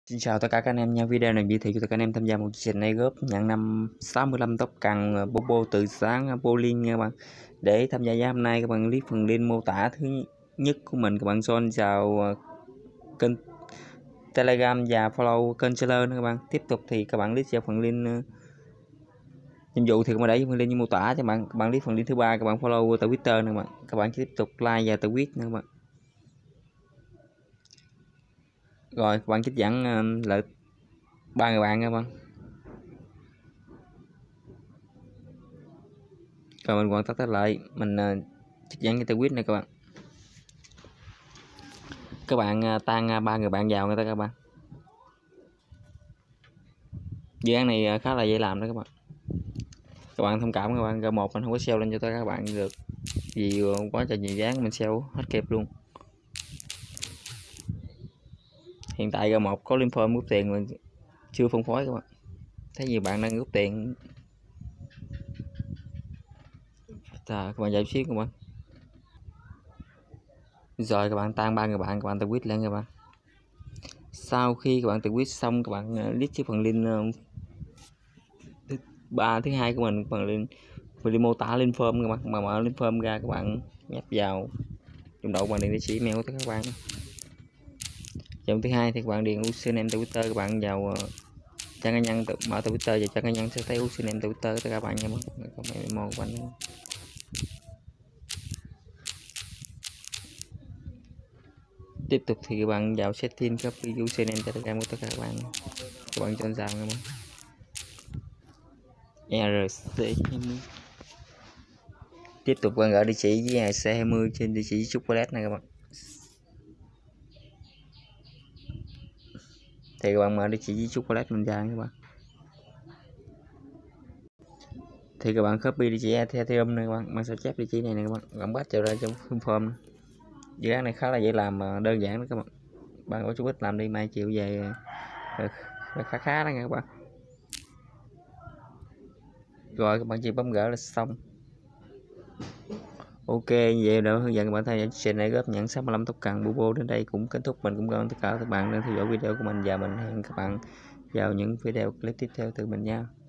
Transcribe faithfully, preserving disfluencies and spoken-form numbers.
Xin chào tất cả các anh em nha. Video này giới thiệu cho tất cả anh em tham gia một chương trình này góp nhận năm sáu mươi lăm tóc cần Bobo từ sáng bowling nha các bạn. Để tham gia giá hôm nay các bạn click phần link mô tả thứ nhất của mình, các bạn join vào kênh Telegram và follow kênh Seller nữa các bạn. Tiếp tục thì các bạn click vào phần link nhiệm vụ thì các bạn để phần link mô tả cho bạn. Các bạn click phần link thứ ba, các bạn follow từ Twitter nữa các bạn. Các bạn tiếp tục like và tweet nữa các bạn. Rồi các bạn trích dẫn uh, lại ba người bạn các bạn. Rồi mình hoàn tất lại mình uh, trích dẫn cái tweet này các bạn. Các bạn uh, tăng ba uh, người bạn vào người ta các bạn. Dự án này uh, khá là dễ làm đó các bạn. Các bạn thông cảm các bạn, G một mình không có sale lên cho tất cả các bạn được vì quá trời nhiều dự án mình sale hết kịp luôn. Hiện tại G một có Linform rút tiền mà chưa phân phối các bạn. Thấy nhiều bạn đang rút tiền. À, các bạn giải xíu các bạn. Rồi các bạn tăng ba người bạn, các bạn tự quyết lên các bạn. Sau khi các bạn tự quyết xong, các bạn click chiếc phần link thứ ba thứ hai của mình, phần link phần link mô tả link form các bạn, mà mở link form ra các bạn nhấp vào trong độ bằng điện địa chỉ email của các bạn. Dòng thứ hai thì các bạn điền username Twitter, các bạn vào trang cá nhân, mở Twitter và trang cá nhân sẽ thấy username Twitter tất cả các bạn nha các bạn. Tiếp tục thì các bạn vào setting copy username cho Telegram của tất cả các bạn. Các bạn chọn rằng các bạn R C hai mươi. Tiếp tục bạn gửi địa chỉ với C hai mươi trên địa chỉ chocolate này các bạn. Thì các bạn mở địa chỉ với chocolate mình ra các bạn. Thì các bạn copy địa chỉ Ethereum này các bạn, bạn sẽ chép địa chỉ này này các bạn, bạn bắt trở ra trong form. Dự án này khá là dễ làm mà đơn giản đó các bạn. Bạn có chút ít làm đi, mai chiều về khá khá đó nha các bạn. Rồi các bạn chỉ bấm gỡ là xong. Ok, vậy đó hướng dẫn các bạn theo dõi trên này góp nhận sáu mươi lăm tóc cần Bobo đến đây cũng kết thúc. Mình cũng cảm ơn tất cả các bạn đang theo dõi video của mình và mình hẹn các bạn vào những video clip tiếp theo từ mình nha.